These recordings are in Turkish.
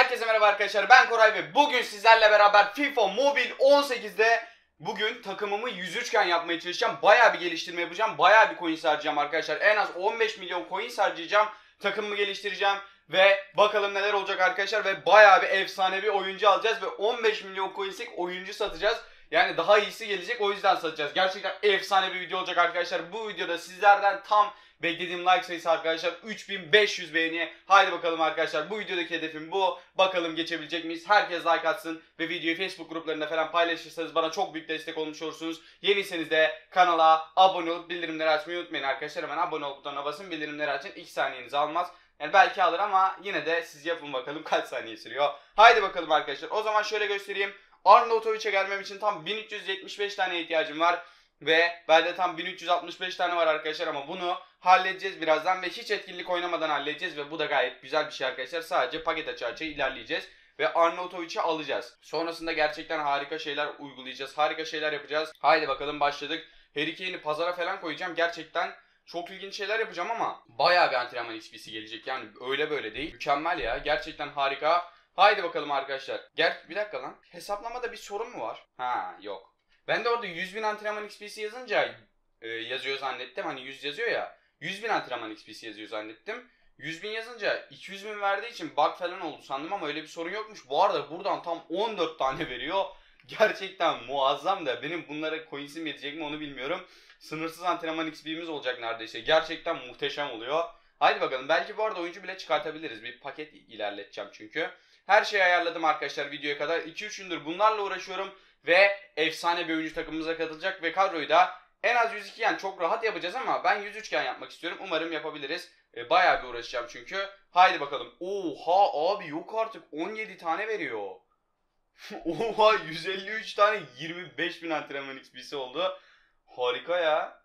Herkese merhaba arkadaşlar, ben Koray ve bugün sizlerle beraber FIFA Mobile 18'de bugün takımımı 103 iken yapmaya çalışacağım. Bayağı bir geliştirme yapacağım, bayağı bir coin harcayacağım arkadaşlar. En az 15 milyon coin harcayacağım, takımımı geliştireceğim ve bakalım neler olacak arkadaşlar. Ve bayağı bir efsanevi oyuncu alacağız ve 15 milyon coins'lik oyuncu satacağız. Yani daha iyisi gelecek, o yüzden satacağız. Gerçekten efsane bir video olacak arkadaşlar. Bu videoda sizlerden tam beklediğim like sayısı arkadaşlar 3500 beğeni. Haydi bakalım arkadaşlar, bu videodaki hedefim bu. Bakalım geçebilecek miyiz? Herkes like atsın ve videoyu Facebook gruplarında falan paylaşırsanız bana çok büyük destek olmuş olursunuz. Yeniyseniz de kanala abone olup bildirimleri açmayı unutmayın arkadaşlar. Hemen abone ol butonuna basın, bildirimleri açın. 2 saniyenizi almaz. Yani belki alır ama yine de siz yapın bakalım kaç saniye sürüyor. Haydi bakalım arkadaşlar. O zaman şöyle göstereyim. Arnautovic'e gelmem için tam 1375 tane ihtiyacım var. Ve bende tam 1365 tane var arkadaşlar, ama bunu halledeceğiz birazdan ve hiç etkinlik oynamadan halledeceğiz ve bu da gayet güzel bir şey arkadaşlar. Sadece paket açı ilerleyeceğiz ve Arnautovic'i alacağız. Sonrasında gerçekten harika şeyler uygulayacağız, harika şeyler yapacağız. Haydi bakalım, başladık. Harry Kane'i pazara falan koyacağım. Gerçekten çok ilginç şeyler yapacağım ama bayağı bir antrenman XP'si gelecek, yani öyle böyle değil. Mükemmel ya, gerçekten harika. Haydi bakalım arkadaşlar. Bir dakika lan. Hesaplamada bir sorun mu var? Ha, yok. Ben de orada 100.000 antrenman XP'si yazınca yazıyor zannettim. Hani 100 yazıyor ya. 100.000 antrenman XP'si yazıyor zannettim. 100.000 yazınca 200.000 verdiği için bug falan oldu sandım ama öyle bir sorun yokmuş. Bu arada buradan tam 14 tane veriyor. Gerçekten muazzam da, benim bunlara coins'im yetecek mi onu bilmiyorum. Sınırsız antrenman XP'miz olacak neredeyse. Gerçekten muhteşem oluyor. Haydi bakalım, belki bu arada oyuncu bile çıkartabiliriz. Bir paket ilerleteceğim çünkü. Her şeyi ayarladım arkadaşlar videoya kadar. 2-3 gündür bunlarla uğraşıyorum. Ve efsane bir oyuncu takımımıza katılacak ve kadroyu da en az 102 iken çok rahat yapacağız ama ben 103 iken yapmak istiyorum. Umarım yapabiliriz. Bayağı bir uğraşacağım çünkü. Haydi bakalım. Oha abi, yok artık, 17 tane veriyor. Oha, 153 tane 25.000 antrenman XP'si oldu. Harika ya.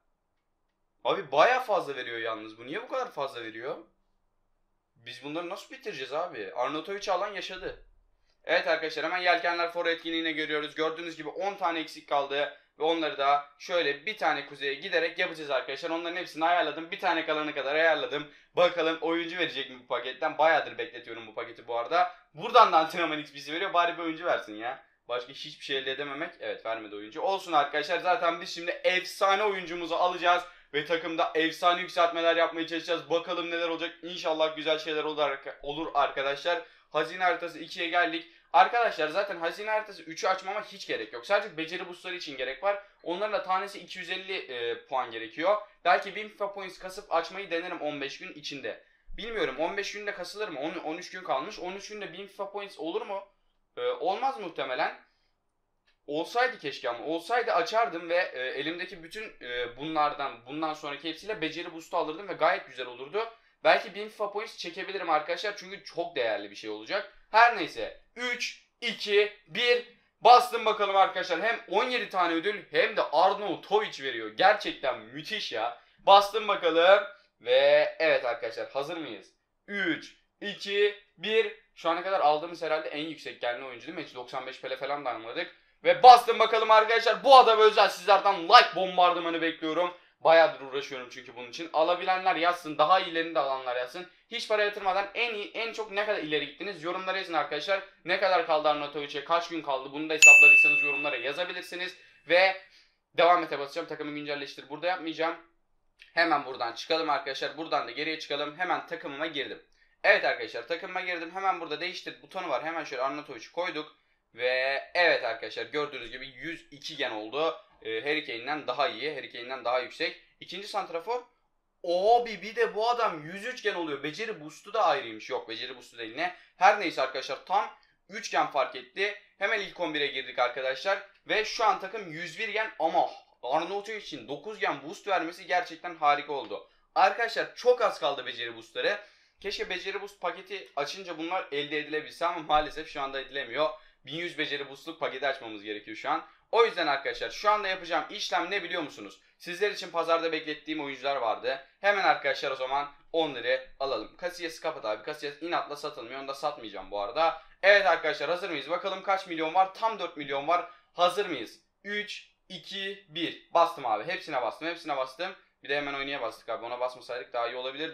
Abi bayağı fazla veriyor yalnız. Bu niye bu kadar fazla veriyor? Biz bunları nasıl bitireceğiz abi? Arnautovic alan yaşadı. Evet arkadaşlar, hemen Yelkenler Fora etkinliğine görüyoruz. Gördüğünüz gibi 10 tane eksik kaldı. Ve onları da şöyle bir tane kuzeye giderek yapacağız arkadaşlar. Onların hepsini ayarladım. Bir tane kalana kadar ayarladım. Bakalım oyuncu verecek mi bu paketten? Bayağıdır bekletiyorum bu paketi bu arada. Buradan da antrenman XP'si veriyor. Bari bir oyuncu versin ya. Başka hiçbir şey elde edememek. Evet, vermedi oyuncu. Olsun arkadaşlar, zaten biz şimdi efsane oyuncumuzu alacağız. Ve takımda efsane yükseltmeler yapmaya çalışacağız. Bakalım neler olacak. İnşallah güzel şeyler olur arkadaşlar. Hazine haritası 2'ye geldik. Arkadaşlar zaten hazine haritası 3'ü açmama hiç gerek yok. Sadece beceri boostları için gerek var. Onların da tanesi 250 puan gerekiyor. Belki 1000 FIFA points kasıp açmayı denerim 15 gün içinde. Bilmiyorum, 15 günde kasılır mı? 13 gün kalmış. 13 günde 1000 FIFA points olur mu? Olmaz muhtemelen. Olsaydı keşke, ama olsaydı açardım ve elimdeki bütün bundan sonraki hepsiyle beceri boost'u alırdım ve gayet güzel olurdu. Belki 1000 FIFA points çekebilirim arkadaşlar, çünkü çok değerli bir şey olacak. Her neyse, 3, 2, 1 bastım bakalım arkadaşlar. Hem 17 tane ödül hem de Arnautovic veriyor. Gerçekten müthiş ya. Bastım bakalım ve evet arkadaşlar, hazır mıyız? 3, 2, 1. Şu ana kadar aldığımız herhalde en yüksek gelen oyuncu değil mi? Hiç 95 pele falan da almadık. Ve bastım bakalım arkadaşlar. Bu adama özel sizlerden like bombardımanı bekliyorum. Bayağıdır uğraşıyorum çünkü bunun için. Alabilenler yazsın, daha iyilerini de alanlar yazsın. Hiç para yatırmadan en çok ne kadar ileri gittiniz yorumlara yazın arkadaşlar. Ne kadar kaldı Arnautovic'e, kaç gün kaldı, bunu da hesapladıysanız yorumlara yazabilirsiniz. Ve devam ete basacağım, takımı güncelleştir. Burada yapmayacağım. Hemen buradan çıkalım arkadaşlar. Buradan da geriye çıkalım. Hemen takımıma girdim. Evet arkadaşlar, takımıma girdim. Hemen burada değiştir butonu var. Hemen şöyle Arnautovic'i koyduk. Ve evet arkadaşlar, gördüğünüz gibi 102 gen oldu. Harry Kane'den daha iyi, Harry Kane'den daha yüksek. İkinci santrafor. Abi bir de bu adam 103 gen oluyor. Beceri boost'u da ayrıymış. Yok, beceri boost'u değil ne. Her neyse arkadaşlar, tam 3 gen fark etti. Hemen ilk 11'e girdik arkadaşlar. Ve şu an takım 101 gen, ama Arnautovic için 9 gen boost vermesi gerçekten harika oldu. Arkadaşlar çok az kaldı beceri boost'ları. Keşke beceri boost paketi açınca bunlar elde edilebilse ama maalesef şu anda edilemiyor. 1100 beceri boostluk paketi açmamız gerekiyor şu an. O yüzden arkadaşlar şu anda yapacağım işlem ne biliyor musunuz? Sizler için pazarda beklettiğim oyuncular vardı. Hemen arkadaşlar o zaman onları alalım. Casillas'ı kapat abi. Casillas inatla satılmıyor. Onu da satmayacağım bu arada. Evet arkadaşlar, hazır mıyız? Bakalım kaç milyon var? Tam 4 milyon var. Hazır mıyız? 3, 2, 1. Bastım abi. Hepsine bastım. Bir de hemen oynaya bastık abi. Ona basmasaydık daha iyi olabilir diye.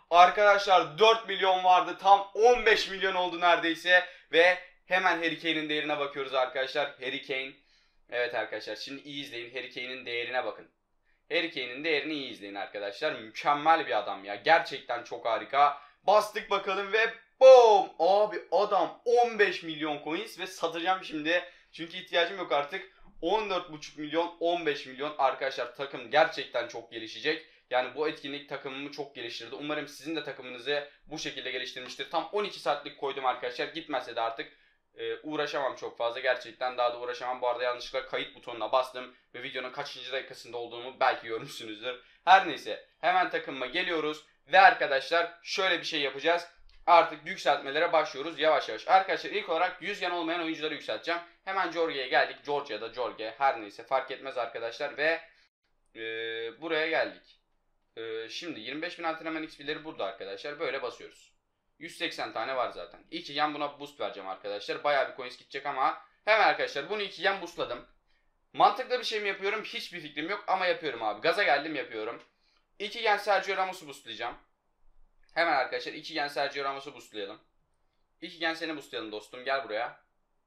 Arkadaşlar 4 milyon vardı. Tam 15 milyon oldu neredeyse. Ve hemen Harry Kane'in değerine bakıyoruz arkadaşlar. Harry Kane. Evet arkadaşlar şimdi iyi izleyin. Harry Kane'in değerine bakın. Harry Kane'in değerini iyi izleyin arkadaşlar. Mükemmel bir adam ya. Gerçekten çok harika. Bastık bakalım ve boom. Abi adam 15 milyon coins ve satacağım şimdi. Çünkü ihtiyacım yok artık. 14,5 milyon 15 milyon arkadaşlar, takım gerçekten çok gelişecek. Yani bu etkinlik takımımı çok geliştirdi. Umarım sizin de takımınızı bu şekilde geliştirmiştir. Tam 12 saatlik koydum arkadaşlar. Gitmezse de artık uğraşamam çok fazla. Gerçekten daha da uğraşamam. Bu arada yanlışlıkla kayıt butonuna bastım ve videonun kaçıncı dakikasında olduğumu belki görmüşsünüzdür. Her neyse hemen takımıma geliyoruz ve arkadaşlar şöyle bir şey yapacağız. Artık yükseltmelere başlıyoruz yavaş yavaş. Arkadaşlar ilk olarak 100 yan olmayan oyuncuları yükselteceğim. Hemen Georgia'ya geldik. Georgia'da Georgia her neyse fark etmez arkadaşlar ve buraya geldik. Şimdi 25.000 antrenman XP'leri burada arkadaşlar. Böyle basıyoruz. 180 tane var zaten. 2 yan buna boost vereceğim arkadaşlar. Bayağı bir coins gidecek ama hemen arkadaşlar bunu 2 yan boostladım. Mantıklı bir şey mi yapıyorum? Hiçbir fikrim yok ama yapıyorum abi. Gaza geldim yapıyorum. 2 yan Sergio Ramos'u boostlayacağım. Hemen arkadaşlar 2 gen Sergio Ramos'u boostlayalım. 2 gen seni boostlayalım dostum, gel buraya.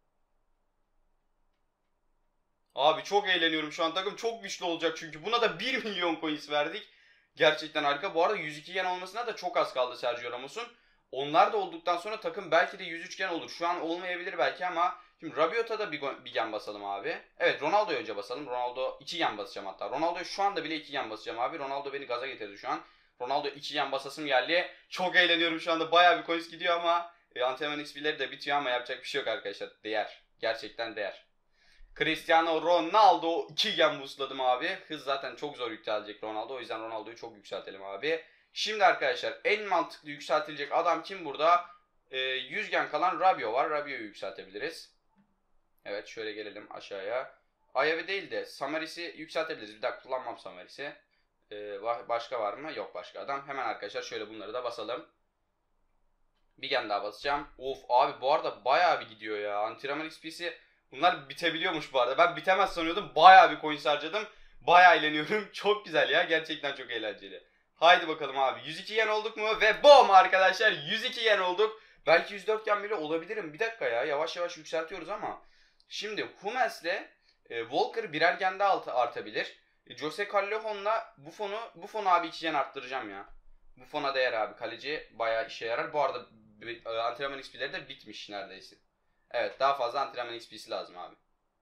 Abi çok eğleniyorum şu an, takım çok güçlü olacak çünkü buna da 1 milyon coins verdik. Gerçekten harika. Bu arada 102 gen olmasına da çok az kaldı Sergio Ramos'un. Onlar da olduktan sonra takım belki de 103 gen olur. Şu an olmayabilir belki ama şimdi Rabiot'a da bir gen basalım abi. Evet, Ronaldo'ya önce basalım. Ronaldo 2 gen basacağım hatta. Ronaldo'ya şu anda bile 2 gen basacağım abi. Ronaldo beni gaza getirdi şu an. Ronaldo 2 yan basasım geldi. Çok eğleniyorum şu anda. Bayağı bir coins gidiyor ama antrenman XP'leri de bitiyor ama yapacak bir şey yok arkadaşlar. Değer. Gerçekten değer. Cristiano Ronaldo 2 gen boostladım abi. Hız zaten çok zor yükselecek Ronaldo. O yüzden Ronaldo'yu çok yükseltelim abi. Şimdi arkadaşlar en mantıklı yükseltilecek adam kim burada? 100 gen kalan Rabiot var. Rabiot'u yükseltebiliriz. Evet şöyle gelelim aşağıya. Ayavi değil de Samaris'i yükseltebiliriz. Bir daha kullanmam Samaris'i. Başka var mı? Yok başka adam. Hemen arkadaşlar şöyle bunları da basalım. Bir gen daha basacağım. Of abi bu arada bayağı bir gidiyor ya. Antrenman XP'si bunlar bitebiliyormuş bu arada. Ben bitemez sanıyordum. Bayağı bir coins harcadım. Bayağı eğleniyorum. Çok güzel ya. Gerçekten çok eğlenceli. Haydi bakalım abi. 102 yen olduk mu? Ve boom arkadaşlar 102 yen olduk. Belki 104 yen bile olabilirim. Bir dakika ya. Yavaş yavaş yükseltiyoruz ama. Şimdi Hummels'le Walker birer gen daha artabilir. Jose Callejon'la Buffon'u abi 2 gen arttıracağım ya. Buffon'a değer abi. Kaleci bayağı işe yarar. Bu arada antrenman XP'leri de bitmiş neredeyse. Evet daha fazla antrenman XP'si lazım abi.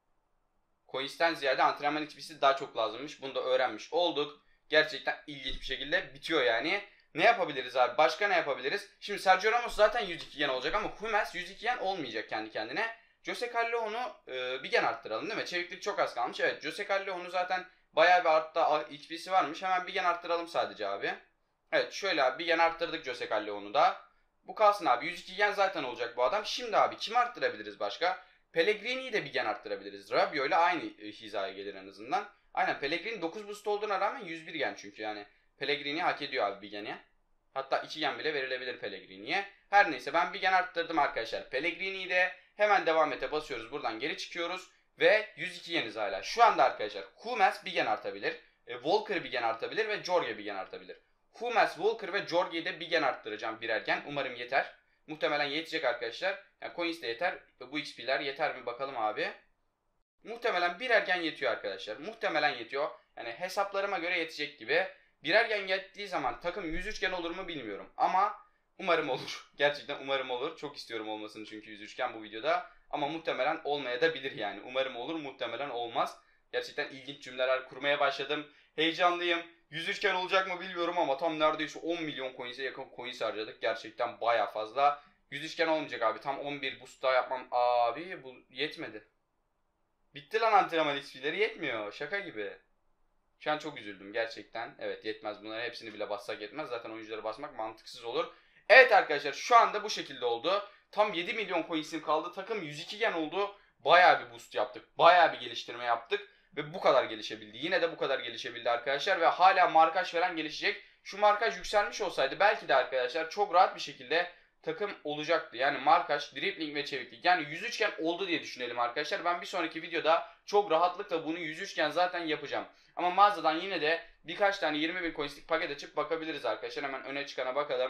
Coins'ten ziyade antrenman XP'si daha çok lazımmış. Bunu da öğrenmiş olduk. Gerçekten ilginç bir şekilde bitiyor yani. Ne yapabiliriz abi? Başka ne yapabiliriz? Şimdi Sergio Ramos zaten 102 yen olacak ama Hummels 102 yen olmayacak kendi kendine. Jose Callejon'u bir gen arttıralım değil mi? Çeviklik çok az kalmış. Evet Jose Callejon'u zaten bayağı bir artta XP'si varmış. Hemen bir gen arttıralım sadece abi. Evet şöyle abi bir gen arttırdık Jose Callejon'u da. Bu kalsın abi. 102 gen zaten olacak bu adam. Şimdi abi kimi arttırabiliriz başka? Pellegrini'yi de bir gen arttırabiliriz. Rabiot ile aynı hizaya gelir en azından. Aynen Pellegrini 9 boost olduğuna rağmen 101 gen çünkü yani. Pellegrini hak ediyor abi bir geni. Hatta 2 gen bile verilebilir Pellegrini'ye. Her neyse ben bir gen arttırdım arkadaşlar. Pellegrini'yi de hemen devam ete basıyoruz. Buradan geri çıkıyoruz. Ve 102 yeniz hala. Şu anda arkadaşlar Hummels bir gen artabilir. Walker bir gen artabilir ve Georgia bir gen artabilir. Hummels, Walker ve Georgia'yı da bir gen arttıracağım birer gen. Umarım yeter. Muhtemelen yetecek arkadaşlar. Yani coins de yeter. Bu XP'ler yeter mi bakalım abi. Muhtemelen birer gen yetiyor arkadaşlar. Muhtemelen yetiyor. Yani hesaplarıma göre yetecek gibi. Birer gen yettiği zaman takım 103 gen olur mu bilmiyorum. Ama umarım olur. Gerçekten umarım olur. Çok istiyorum olmasını çünkü 103 gen bu videoda. Ama muhtemelen olmaya da bilir yani. Umarım olur, muhtemelen olmaz. Gerçekten ilginç cümleler kurmaya başladım. Heyecanlıyım. 103 gen olacak mı bilmiyorum ama tam neredeyse 10 milyon coins'e yakın coins harcadık. Gerçekten baya fazla. 103 gen olmayacak abi. Tam 11 boost daha yapmam. Abi bu yetmedi. Bitti lan antrenman XP'leri, yetmiyor. Şaka gibi. Şu an çok üzüldüm gerçekten. Evet yetmez, bunların hepsini bile bassak yetmez. Zaten oyuncuları basmak mantıksız olur. Evet arkadaşlar şu anda bu şekilde oldu. Tam 7 milyon coins'im kaldı. Takım 102 gen oldu. Bayağı bir boost yaptık. Bayağı bir geliştirme yaptık. Ve bu kadar gelişebildi. Yine de bu kadar gelişebildi arkadaşlar. Ve hala markaj falan gelişecek. Şu markaj yükselmiş olsaydı belki de arkadaşlar çok rahat bir şekilde takım olacaktı. Yani markaj, dribbling ve çeviklik. Yani 100 üçgen oldu diye düşünelim arkadaşlar. Ben bir sonraki videoda çok rahatlıkla bunu 100 üçgen zaten yapacağım. Ama mağazadan yine de birkaç tane 20.000 coinslik paket açıp bakabiliriz arkadaşlar. Hemen öne çıkana bakalım.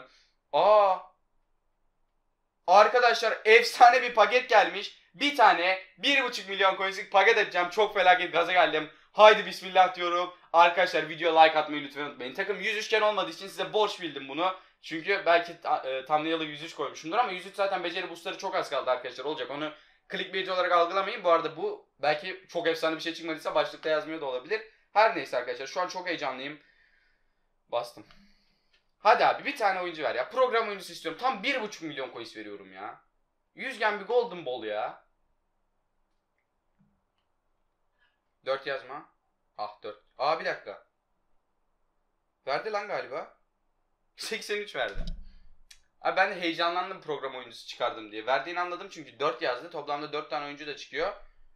Arkadaşlar efsane bir paket gelmiş. Bir tane 1,5 milyon coinslik paket açacağım. Çok felaket gaza geldim. Haydi bismillah diyorum. Arkadaşlar videoya like atmayı lütfen unutmayın. Takım 100 üçgen olmadığı için size borç bildim bunu. Çünkü belki thumbnail'ı 103 koymuşumdur ama 103 zaten beceri boostları çok az kaldı arkadaşlar. Olacak, onu clickbait olarak algılamayın. Bu arada bu belki çok efsane bir şey çıkmadıysa başlıkta yazmıyor da olabilir. Her neyse arkadaşlar, şu an çok heyecanlıyım. Bastım. Hadi abi bir tane oyuncu ver ya. Program oyuncusu istiyorum. Tam 1,5 milyon coins veriyorum ya. 100 gen bir golden ball ya. 4 yazma. Ah 4. Bir dakika. Verdi lan galiba. 83 verdi. Abi ben de heyecanlandım program oyuncusu çıkardım diye. Verdiğini anladım çünkü 4 yazdı. Toplamda 4 tane oyuncu da çıkıyor.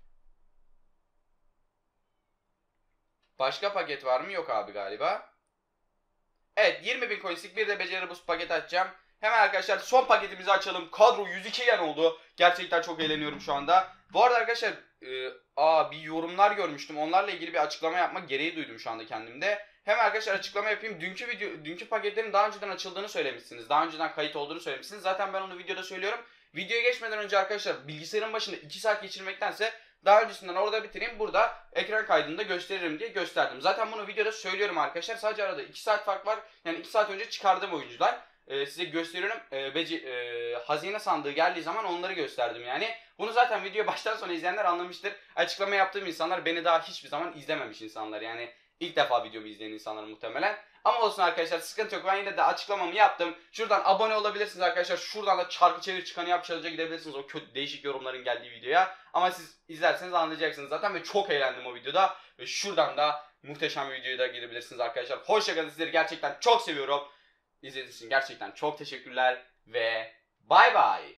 Başka paket var mı? Yok abi galiba. Evet, 20.000 coinslik bir de beceri boost paket açacağım. Hemen arkadaşlar son paketimizi açalım. Kadro 102 gen oldu. Gerçekten çok eğleniyorum şu anda. Bu arada arkadaşlar bir yorumlar görmüştüm. Onlarla ilgili bir açıklama yapmak gereği duydum şu anda kendimde. Hemen arkadaşlar açıklama yapayım. Dünkü paketlerin daha önceden açıldığını söylemişsiniz. Daha önceden kayıt olduğunu söylemişsiniz. Zaten ben onu videoda söylüyorum. Videoya geçmeden önce arkadaşlar bilgisayarın başında 2 saat geçirmektense daha öncesinden orada bitireyim, burada ekran kaydında gösteririm diye gösterdim. Zaten bunu videoda söylüyorum arkadaşlar. Sadece arada 2 saat fark var. Yani 2 saat önce çıkardığım oyuncular. Size gösteriyorum. Hazine sandığı geldiği zaman onları gösterdim yani. Bunu zaten video baştan sona izleyenler anlamıştır. Açıklama yaptığım insanlar beni daha hiçbir zaman izlememiş insanlar. Yani ilk defa videomu izleyen insanlar muhtemelen. Ama olsun arkadaşlar, sıkıntı yok. Ben yine de açıklamamı yaptım. Şuradan abone olabilirsiniz arkadaşlar. Şuradan da çarkı çevir çıkanı yap challenge'a gidebilirsiniz. O kötü değişik yorumların geldiği videoya. Ama siz izlerseniz anlayacaksınız zaten ve çok eğlendim o videoda. Ve şuradan da muhteşem bir videoya da gidebilirsiniz arkadaşlar. Hoşçakalın, sizleri gerçekten çok seviyorum. İzlediğiniz için gerçekten çok teşekkürler ve bay bay.